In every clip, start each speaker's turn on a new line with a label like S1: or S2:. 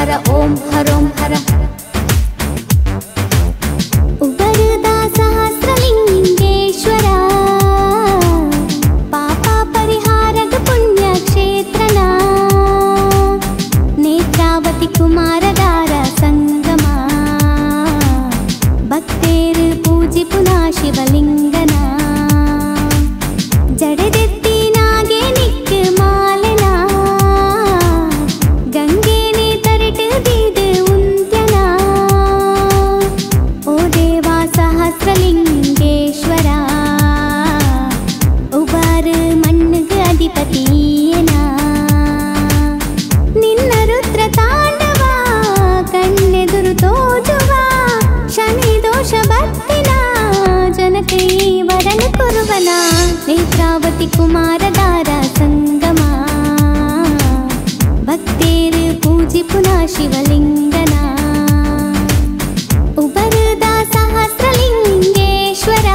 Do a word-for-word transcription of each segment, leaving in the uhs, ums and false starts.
S1: हर ओम हरों हर उबरदा सहस्रलिंगेश्वरा पापा परिहारक पुण्य क्षेत्रना नेत्रावती कुमारदार संगमा भक्तेर पूजि पुना शिवलिंगना जड़देत्ती नागे निक्क मालेना गंगेने तरट दीद उंत्यना ओ देवा सहस्रलिंगेश्वरा उबार मण्णग अधिपतियेना निन्न रुद्र तांडव कण्णेदुरु तोजुव शनि दोष भक्तिना जनकै वरन कुरुवना नेत्रावती कुमारदार संगमा भक्तेर पूजि पुना शिवलिंगना उबरदा सहस्रलिंगेश्वरा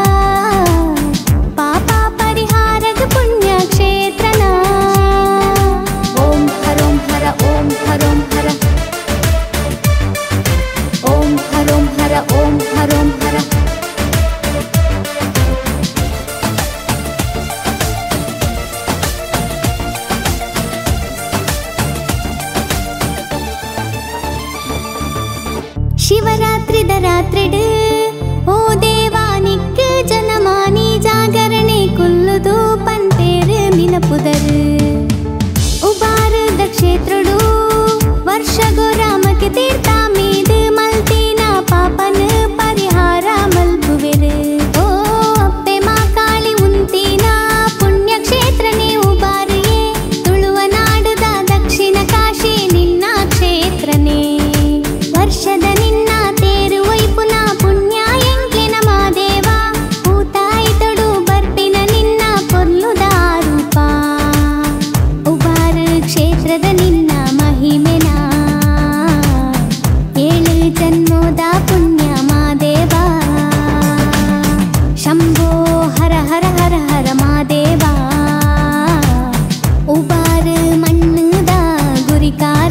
S1: पापा परिहारक पुण्य क्षेत्रना ओम हरों हर ओम हरों हर ओम हरों हर ओम हरों हर शिवरात्रि दरात्रिड ओ देवानिक्क जनमानी जागरणे कुल्लुदु पंतेर मिनपुदर उबार दक्षेत्रुडु वर्षगो रामके तीर्थ मीद मल्तीना पापन परिहार मल्पुवेर ओ अप्पे माकाळि उंतीना पुण्य क्षेत्रने उबारिये तुळुवनाडुद दक्षिण काशी निन्न क्षेत्रने वर्षद निन्न तेरु वैपुन पुण्य ಎಂಕ್ಲೆನ ಮಾದೇವ ಊತಾಯಿತಡು ಬರ್ಪಿನ ನಿನ್ನ ಪೊರ್ಲುದ ರೂಪ ಉಬಾರ ಕ್ಷೇತ್ರದ ನಿನ್ನ ಮಹಿಮೆನ ಏಳು ಜನ್ಮೋದ ಪುಣ್ಯ ಮಾದೇವ ಶಂಭೋ ಹರ ಹರ ಹರ ಹರ ಮಾದೇವ ಉಬಾರ ಮಣ್ಣದ ಗುರಿಕಾರ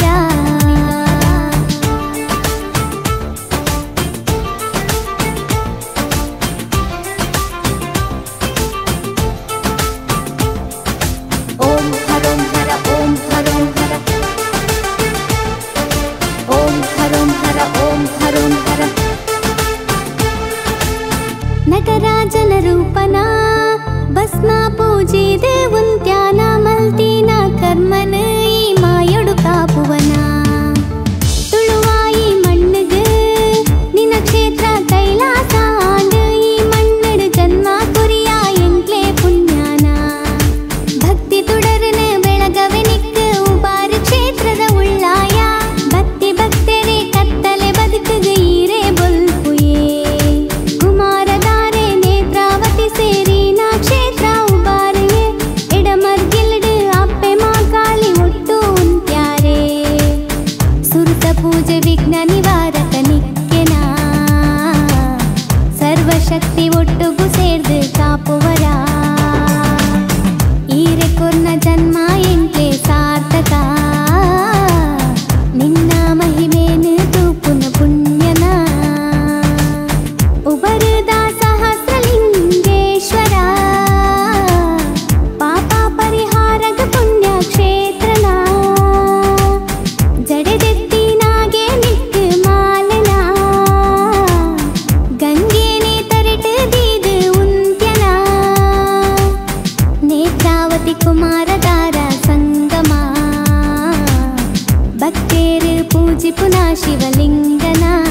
S1: ओम हरों हर ओम हरों हर ओम हरों हर ओम हरों हर नटराजन रूपना भस्म पूजिद उंत्यान मल्तीन कर्मन ई मायडु कापुवन तुळुवाई मण्णग निन्न क्षेत्र कैलास आंड ई मण्णड जन्म कुरिय ಎಂಕ್ಲೆ पुण्यान भक्ति तुडरन बेळगवे निक्क उबार क्षेत्ರದ उळ्ळाय भक्ति भक्तरे कत्तले बदुकग ईरे बोल्पुये कुमारदारे नेत्रावती सेरिन क्षेत्र उबारये एडमर्गिल्ड अप्पे माकाळि ಒಟ್ಟು ಉಂತ್ಯಾರೆ ಸುರತ ಪೂಜೆ ವಿಘ್ನ ನಿವಾರಕ ನಿಕ್ಕೆನ ಸರ್ವಶಕ್ತಿ ಒಟ್ಟುಗು ಸೇರ್ದು ಕಾಪುವರ ಈರೆ ಕೊರ್ನ ಜನ್ಮ ಎಂಕ್ಲೆ ಸಾರ್ಥಕ ನಿನ್ನ ಮಹಿಮೇನು ತೂಪುನ ಪುಣ್ಯನ ಉಬರದ ಸಹಸ್ರಲಿಂಗೇಶ್ವರ ಪಾಪ ಪರಿಹಾರಕ ಪುಣ್ಯ ಕ್ಷೇತ್ರನ ಜಡೆದೆತ್ತಿ ನಾಗೆ ನಿಕ್ಕ ಮಾಲೆನ ಗಂಗೆನೆ ತರಟ ದೀದ ಉಂತ್ಯನ नेत्रावती कुमारदार संगमा भक्तेर पूजि पुना शिवलिंगना